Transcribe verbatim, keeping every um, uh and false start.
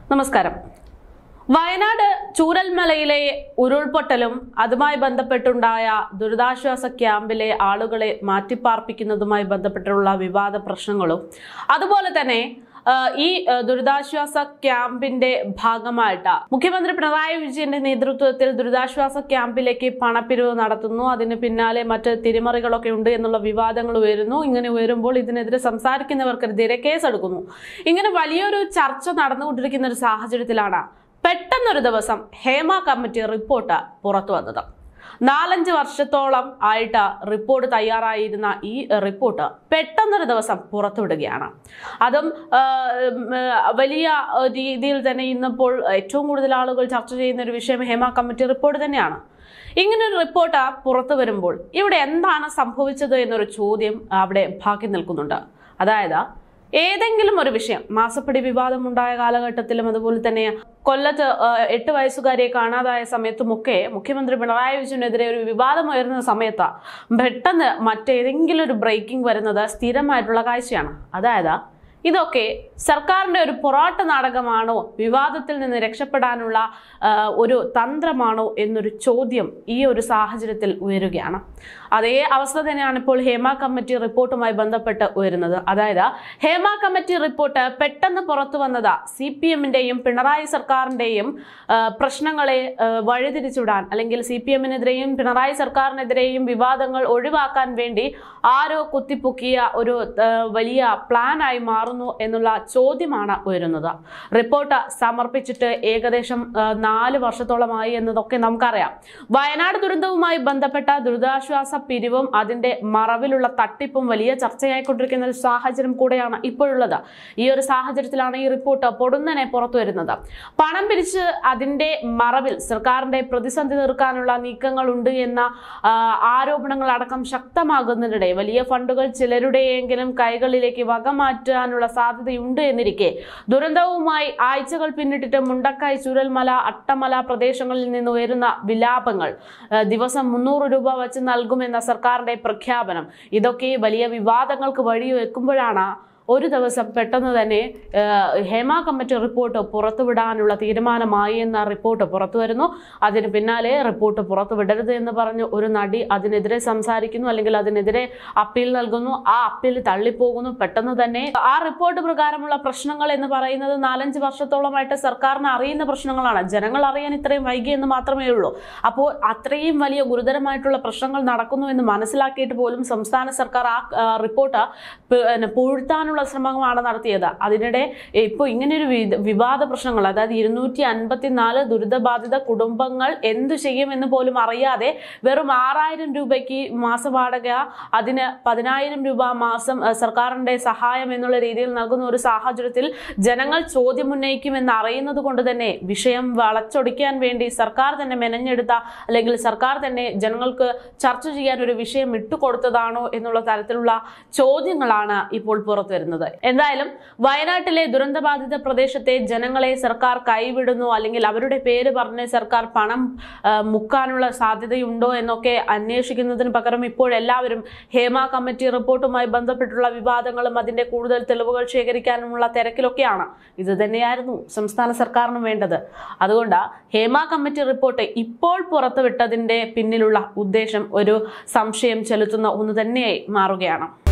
നമസ്കാരം. വയനാട് ചൂരൽമലയിലെ ഉരുൾപൊട്ടലും അതുമായി ബന്ധപ്പെട്ടുണ്ടായ ദുരിതാശ്വാസ ക്യാമ്പിലെ ആളുകളെ മാറ്റിപ്പാർപ്പിക്കുന്നതുമായി ബന്ധപ്പെട്ടുള്ള വിവാദ പ്രശ്നങ്ങളും അതുപോലെ തന്നെ ഈ ദുരിതാശ്വാസ ക്യാമ്പിന്റെ ഭാഗമായിട്ട് മുഖ്യമന്ത്രി പിണറായി വിജയന്റെ നേതൃത്വത്തിൽ ദുരിതാശ്വാസ ക്യാമ്പിലേക്ക് പണപ്പിരിവ് നടത്തുന്നു. അതിന് പിന്നാലെ മറ്റ് തിരിമറികളൊക്കെ ഉണ്ട് എന്നുള്ള വിവാദങ്ങൾ ഉയരുന്നു. ഇങ്ങനെ ഉയരുമ്പോൾ ഇതിനെതിരെ സംസാരിക്കുന്നവർക്കെതിരെ കേസെടുക്കുന്നു. ഇങ്ങനെ വലിയൊരു ചർച്ച നടന്നുകൊണ്ടിരിക്കുന്ന ഒരു സാഹചര്യത്തിലാണ് പെട്ടെന്നൊരു ദിവസം ഹേമ കമ്മിറ്റി റിപ്പോർട്ട് പുറത്തു വന്നത്. നാലഞ്ച് വർഷത്തോളം ആയിട്ട് റിപ്പോർട്ട് തയ്യാറായിരുന്ന ഈ റിപ്പോർട്ട് പെട്ടെന്നൊരു ദിവസം പുറത്തുവിടുകയാണ്. അതും വലിയ രീതിയിൽ തന്നെ ഇന്നിപ്പോൾ ഏറ്റവും കൂടുതൽ ആളുകൾ ചർച്ച ചെയ്യുന്ന ഒരു വിഷയം ഹേമ കമ്മിറ്റി റിപ്പോർട്ട് തന്നെയാണ്. ഇങ്ങനൊരു റിപ്പോർട്ട് പുറത്തു വരുമ്പോൾ ഇവിടെ എന്താണ് സംഭവിച്ചത് എന്നൊരു ചോദ്യം അവിടെ ബാക്കി നിൽക്കുന്നുണ്ട്. അതായത് ഏതെങ്കിലും ഒരു വിഷയം, മാസപ്പടി വിവാദം ഉണ്ടായ കാലഘട്ടത്തിലും അതുപോലെ തന്നെ കൊല്ലത്ത് എട്ട് വയസ്സുകാരിയെ കാണാതായ സമയത്തുമൊക്കെ മുഖ്യമന്ത്രി പിണറായി വിജയനെതിരെ ഒരു വിവാദം ഉയർന്ന സമയത്ത് പെട്ടെന്ന് മറ്റേതെങ്കിലും ഒരു ബ്രേക്കിംഗ് വരുന്നത് സ്ഥിരമായിട്ടുള്ള കാഴ്ചയാണ്. അതായത് ഇതൊക്കെ സർക്കാരിന്റെ ഒരു പൊറാട്ട നാടകമാണോ, വിവാദത്തിൽ നിന്ന് രക്ഷപ്പെടാനുള്ള ഒരു തന്ത്രമാണോ എന്നൊരു ചോദ്യം ഈ ഒരു സാഹചര്യത്തിൽ ഉയരുകയാണ്. അതേ അവസ്ഥ തന്നെയാണ് ഇപ്പോൾ ഹേമ കമ്മിറ്റി റിപ്പോർട്ടുമായി ബന്ധപ്പെട്ട് ഉയരുന്നത്. അതായത് ഹേമ കമ്മിറ്റി റിപ്പോർട്ട് പെട്ടെന്ന് പുറത്തു വന്നത് സി പി എമ്മിന്റെയും പിണറായി സർക്കാരിന്റെയും പ്രശ്നങ്ങളെ വഴിതിരിച്ചുവിടാൻ, അല്ലെങ്കിൽ സി പി എമ്മിനെതിരെയും പിണറായി സർക്കാരിനെതിരെയും വിവാദങ്ങൾ ഒഴിവാക്കാൻ വേണ്ടി ആരോ കുത്തിപ്പൊക്കിയ ഒരു വലിയ പ്ലാനായി മാറുന്നു എന്നുള്ള ചോദ്യമാണ് ഉയരുന്നത്. റിപ്പോർട്ട് സമർപ്പിച്ചിട്ട് ഏകദേശം നാല് വർഷത്തോളമായി എന്നതൊക്കെ നമുക്കറിയാം. വയനാട് ദുരന്തവുമായി ബന്ധപ്പെട്ട ദുരിതാശ്വാസ പിരിവും അതിന്റെ മറവിലുള്ള തട്ടിപ്പും വലിയ ചർച്ചയായിക്കൊണ്ടിരിക്കുന്ന ഒരു സാഹചര്യം കൂടെയാണ് ഇപ്പോഴുള്ളത്. ഈ ഒരു സാഹചര്യത്തിലാണ് ഈ റിപ്പോർട്ട് പൊടുന്നനെ പുറത്തു വരുന്നത്. പണം പിരിച്ച് അതിന്റെ മറവിൽ സർക്കാരിന്റെ പ്രതിസന്ധി തീർക്കാനുള്ള നീക്കങ്ങളുണ്ട് എന്ന ആരോപണങ്ങൾ അടക്കം ശക്തമാകുന്നതിനിടെ വലിയ ഫണ്ടുകൾ ചിലരുടെയെങ്കിലും കൈകളിലേക്ക് വകമാറ്റാനുള്ള സാധ്യതയുണ്ട് എന്നിരിക്കെ ദുരന്തവുമായി ആഴ്ചകൾ പിന്നിട്ടിട്ട് മുണ്ടക്കൈ, ചൂരൽമല, അട്ടമല പ്രദേശങ്ങളിൽ നിന്ന് ഉയരുന്ന വിലാപങ്ങൾ, ദിവസം മുന്നൂറ് രൂപ വെച്ച് നൽകുമെന്ന സർക്കാരിന്റെ പ്രഖ്യാപനം, ഇതൊക്കെ വലിയ വിവാദങ്ങൾക്ക് വഴിവെക്കുമ്പോഴാണ് ഒരു ദിവസം പെട്ടെന്ന് തന്നെ ഹേമ കമ്മിറ്റി റിപ്പോർട്ട് പുറത്തുവിടാനുള്ള തീരുമാനമായി എന്ന റിപ്പോർട്ട് പുറത്തു വരുന്നു. അതിന് പിന്നാലെ റിപ്പോർട്ട് പുറത്തുവിടരുത് എന്ന് പറഞ്ഞ് ഒരു നടി അതിനെതിരെ സംസാരിക്കുന്നു, അല്ലെങ്കിൽ അതിനെതിരെ അപ്പീൽ നൽകുന്നു. ആ അപ്പീൽ തള്ളിപ്പോകുന്നു. പെട്ടെന്ന് തന്നെ ആ റിപ്പോർട്ട് പ്രകാരമുള്ള പ്രശ്നങ്ങൾ എന്ന് പറയുന്നത് നാലഞ്ച് വർഷത്തോളമായിട്ട് സർക്കാരിന് അറിയുന്ന പ്രശ്നങ്ങളാണ്. ജനങ്ങൾ അറിയാൻ ഇത്രയും വൈകി എന്ന് മാത്രമേ ഉള്ളൂ. അപ്പോൾ അത്രയും വലിയ ഗുരുതരമായിട്ടുള്ള പ്രശ്നങ്ങൾ നടക്കുന്നു എന്ന് മനസ്സിലാക്കിയിട്ട് പോലും സംസ്ഥാന സർക്കാർ ആ റിപ്പോർട്ട് പൂഴ്ത്താനുള്ള ശ്രമമാണ് നടത്തിയത്. അതിനിടെ ഇപ്പോൾ ഇങ്ങനെയൊരു വിവാദ പ്രശ്നങ്ങൾ, അതായത് ഇരുന്നൂറ്റി അൻപത്തിനാല് ദുരിതബാധിത കുടുംബങ്ങൾ എന്തു ചെയ്യുമെന്ന് പോലും അറിയാതെ വെറും ആറായിരം രൂപയ്ക്ക് മാസവാടക, അതിന് പതിനായിരം രൂപ മാസം സർക്കാരിന്റെ സഹായം എന്നുള്ള രീതിയിൽ നൽകുന്ന ഒരു സാഹചര്യത്തിൽ ജനങ്ങൾ ചോദ്യമുന്നയിക്കുമെന്ന് അറിയുന്നത് കൊണ്ട് തന്നെ വിഷയം വളച്ചൊടിക്കാൻ വേണ്ടി സർക്കാർ തന്നെ മെനഞ്ഞെടുത്ത, അല്ലെങ്കിൽ സർക്കാർ തന്നെ ജനങ്ങൾക്ക് ചർച്ച ചെയ്യാൻ ഒരു വിഷയം ഇട്ടുകൊടുത്തതാണോ എന്നുള്ള തരത്തിലുള്ള ചോദ്യങ്ങളാണ് ഇപ്പോൾ പുറത്തു വരുന്നത്. എന്തായാലും വയനാട്ടിലെ ദുരന്തബാധിത പ്രദേശത്തെ ജനങ്ങളെ സർക്കാർ കൈവിടുന്നു, അല്ലെങ്കിൽ അവരുടെ പേര് പറഞ്ഞ് സർക്കാർ പണം മുക്കാനുള്ള സാധ്യതയുണ്ടോ എന്നൊക്കെ അന്വേഷിക്കുന്നതിന് പകരം ഇപ്പോൾ എല്ലാവരും ഹേമ കമ്മിറ്റി റിപ്പോർട്ടുമായി ബന്ധപ്പെട്ടുള്ള വിവാദങ്ങളും അതിന്റെ കൂടുതൽ തെളിവുകൾ ശേഖരിക്കാനുമുള്ള തിരക്കിലൊക്കെയാണ്. ഇത് തന്നെയായിരുന്നു സംസ്ഥാന സർക്കാരിനും വേണ്ടത്. അതുകൊണ്ട് ഹേമ കമ്മിറ്റി റിപ്പോർട്ട് ഇപ്പോൾ പുറത്തുവിട്ടതിന്റെ പിന്നിലുള്ള ഉദ്ദേശം ഒരു സംശയം ചെലുത്തുന്ന ഒന്ന് തന്നെയായി മാറുകയാണ്.